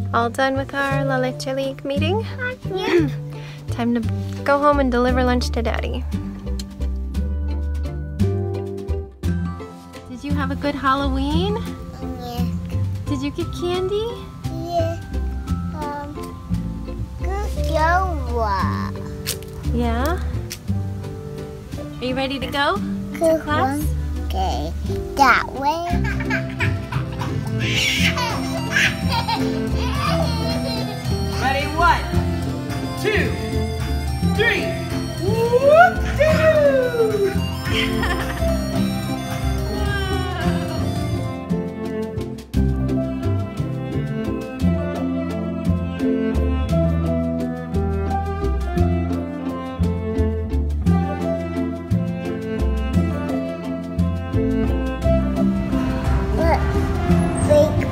All done with our La Leche League meeting? Yeah. Time to go home and deliver lunch to Daddy. Did you have a good Halloween? Yeah. Did you get candy? Yeah. Good job. Yeah? Are you ready to go to Good class? one. Okay. That way. Ready? 1, 2, 3. Whoop-dee-doo! Look. Fake.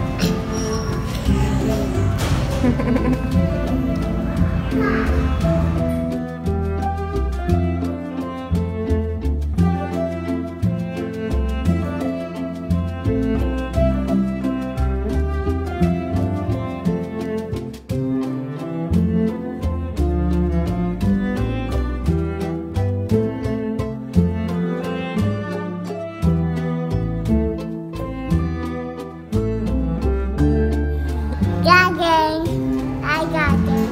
I got it.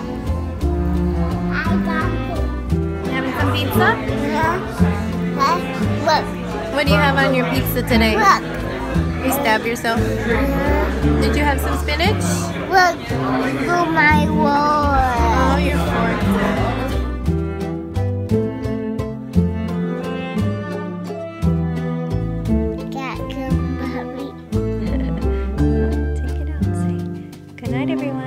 You having some pizza? Look. What do you have on your pizza today? Look. You stab yourself? Did you have some spinach? Look. Oh my Oh, word. your fork. Got good, Bobby. Take it out and say good night, everyone.